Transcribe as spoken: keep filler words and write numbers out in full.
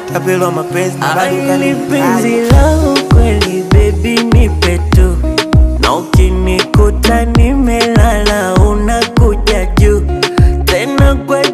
tapelo mapenzi na bado kani penzi langu kweli baby nipe tu, na ukinikuta nimelala unakuja juu tena kwa